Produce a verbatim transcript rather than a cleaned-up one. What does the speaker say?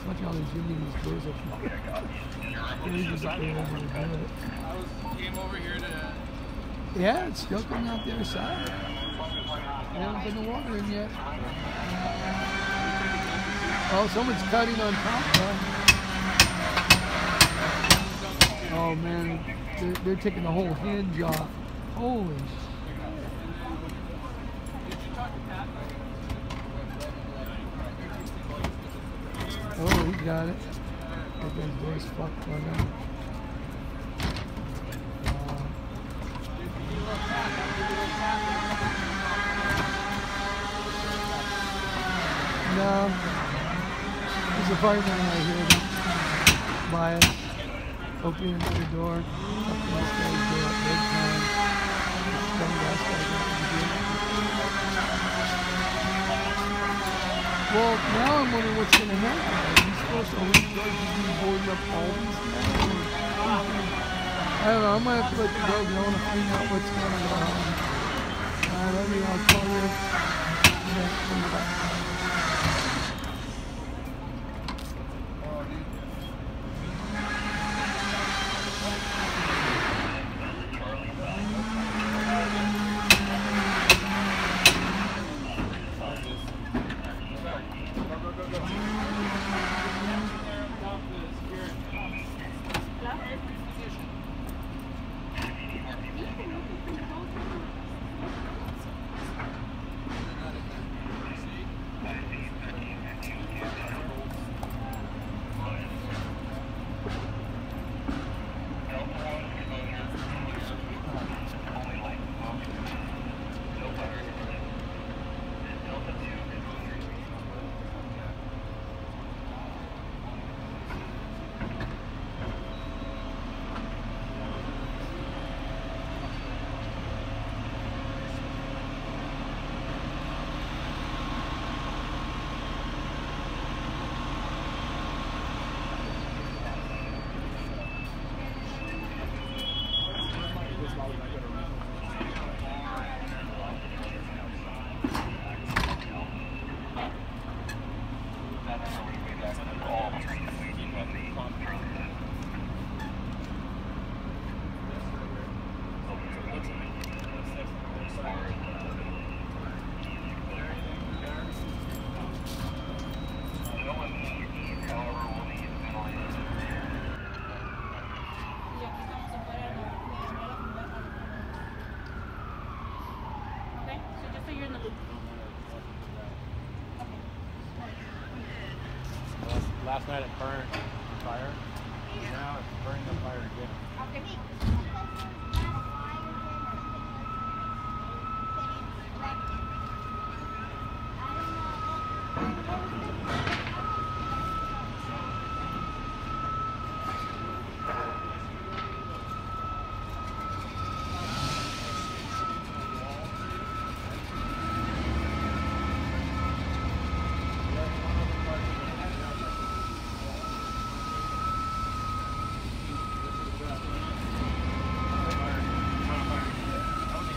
watching all these Indians doors up there. Crazy that they were able to do it. I was came over here to. Yeah, it's still coming out the other side. They haven't put the water in yet. Oh, someone's cutting on top. Huh? Oh man, they're, they're taking the whole hinge off. Holy shit. Oh, he got it. That guy's voice fucked by now. No. There's a fireman right here. By it. Opening another door. Fucking this guy's door. Big time. Some gas guy got to do it. Well, now I'm wondering what's going to happen. Are you supposed to only charge you to board up all these guys? I don't know. I might have to let the dog know to find out what's going on. Alright, let me, I'll call you. Yeah, Last night it burned fire. Now it's burning the fire again. Okay.